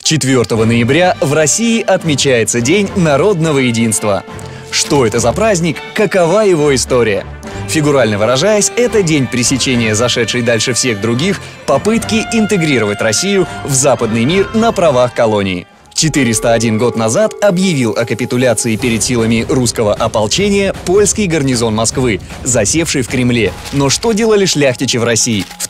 4 ноября в России отмечается День народного единства. Что это за праздник? Какова его история? Фигурально выражаясь, это день пресечения зашедшей дальше всех других попытки интегрировать Россию в западный мир на правах колонии. 401 год назад объявил о капитуляции перед силами русского ополчения польский гарнизон Москвы, засевший в Кремле. Но что делали шляхтичи в России? В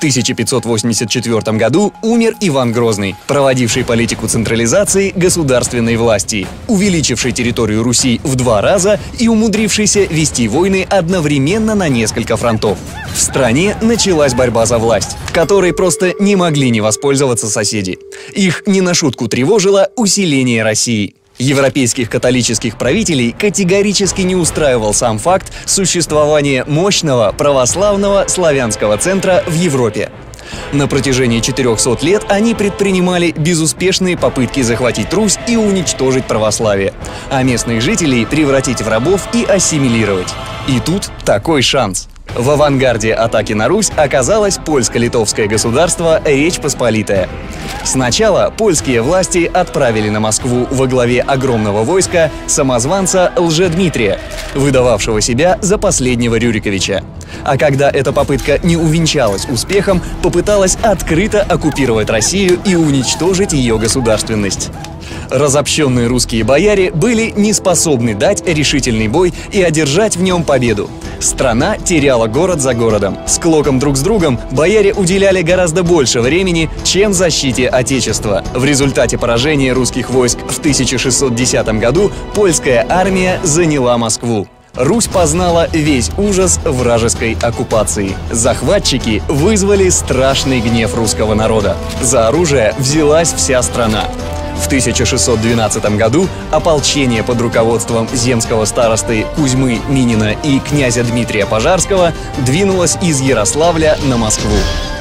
1584 году умер Иван Грозный, проводивший политику централизации государственной власти, увеличивший территорию Руси в 2 раза и умудрившийся вести войны одновременно на несколько фронтов. В стране началась борьба за власть, которой просто не могли не воспользоваться соседи. Их не на шутку тревожило усиление России. Европейских католических правителей категорически не устраивал сам факт существования мощного православного славянского центра в Европе. На протяжении 400 лет они предпринимали безуспешные попытки захватить Русь и уничтожить православие, а местных жителей превратить в рабов и ассимилировать. И тут такой шанс. В авангарде атаки на Русь оказалось польско-литовское государство Речь Посполитая. Сначала польские власти отправили на Москву во главе огромного войска самозванца Лжедмитрия, выдававшего себя за последнего Рюриковича. А когда эта попытка не увенчалась успехом, попыталась открыто оккупировать Россию и уничтожить ее государственность. Разобщенные русские бояре были не способны дать решительный бой и одержать в нем победу. Страна теряла город за городом. Склоком друг с другом бояре уделяли гораздо больше времени, чем защите Отечества. В результате поражения русских войск в 1610 году польская армия заняла Москву. Русь познала весь ужас вражеской оккупации. Захватчики вызвали страшный гнев русского народа. За оружие взялась вся страна. В 1612 году ополчение под руководством земского старосты Кузьмы Минина и князя Дмитрия Пожарского двинулось из Ярославля на Москву.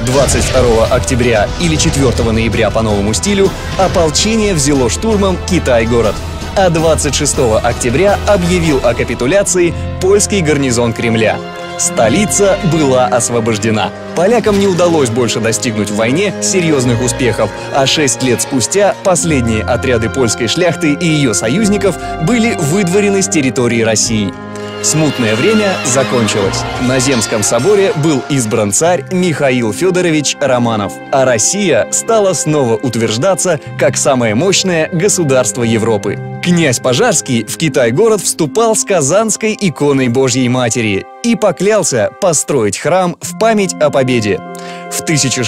22 октября или 4 ноября по новому стилю ополчение взяло штурмом Китай-город, а 26 октября объявил о капитуляции польский гарнизон Кремля. Столица была освобождена. Полякам не удалось больше достигнуть в войне серьезных успехов, а 6 лет спустя последние отряды польской шляхты и ее союзников были выдворены с территории России. Смутное время закончилось. На Земском соборе был избран царь Михаил Федорович Романов, а Россия стала снова утверждаться как самое мощное государство Европы. Князь Пожарский в Китай-город вступал с Казанской иконой Божьей Матери и поклялся построить храм в память о победе. В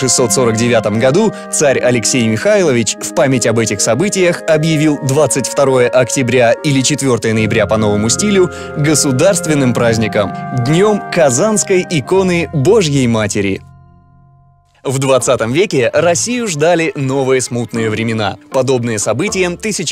1649 году царь Алексей Михайлович в память об этих событиях объявил 22 октября или 4 ноября по новому стилю государственным праздником – Днем Казанской иконы Божьей Матери. В 20 веке Россию ждали новые смутные времена, подобные событиям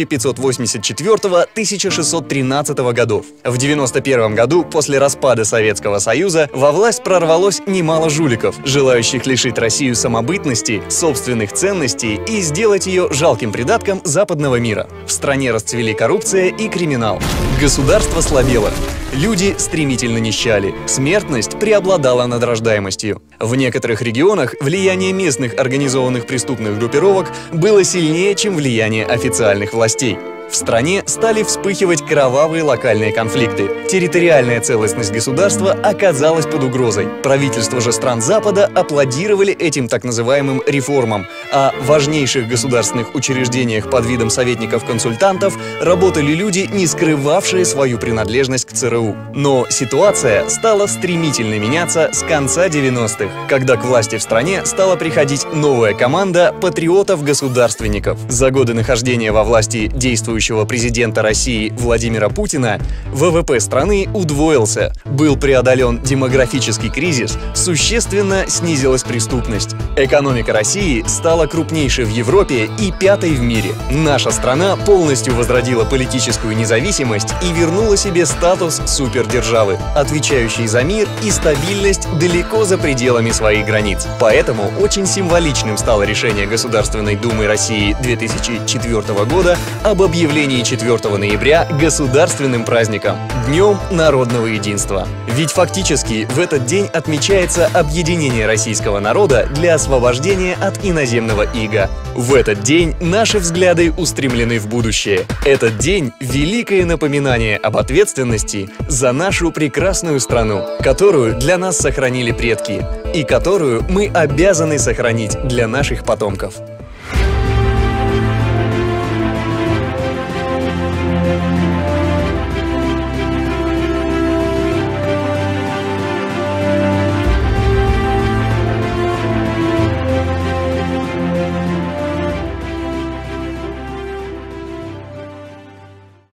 1584-1613 годов. В 91 году, после распада Советского Союза, во власть прорвалось немало жуликов, желающих лишить Россию самобытности, собственных ценностей и сделать ее жалким придатком западного мира. В стране расцвели коррупция и криминал. Государство слабело. Люди стремительно нищали, смертность преобладала над рождаемостью. В некоторых регионах влияние местных организованных преступных группировок было сильнее, чем влияние официальных властей. В стране стали вспыхивать кровавые локальные конфликты. Территориальная целостность государства оказалась под угрозой. Правительства же стран Запада аплодировали этим так называемым реформам, а в важнейших государственных учреждениях под видом советников-консультантов работали люди, не скрывавшие свою принадлежность к ЦРУ. Но ситуация стала стремительно меняться с конца 90-х, когда к власти в стране стала приходить новая команда патриотов-государственников. За годы нахождения во власти действующего президента России Владимира Путина ВВП страны удвоился, был преодолен демографический кризис, существенно снизилась преступность. Экономика России стала крупнейшей в Европе и 5-й в мире. Наша страна полностью возродила политическую независимость и вернула себе статус супердержавы, отвечающей за мир и стабильность далеко за пределами своих границ. Поэтому очень символичным стало решение Государственной Думы России 2004 года об объявлении объявлении 4 ноября государственным праздником – Днем народного единства. Ведь фактически в этот день отмечается объединение российского народа для освобождения от иноземного ига. В этот день наши взгляды устремлены в будущее. Этот день – великое напоминание об ответственности за нашу прекрасную страну, которую для нас сохранили предки и которую мы обязаны сохранить для наших потомков.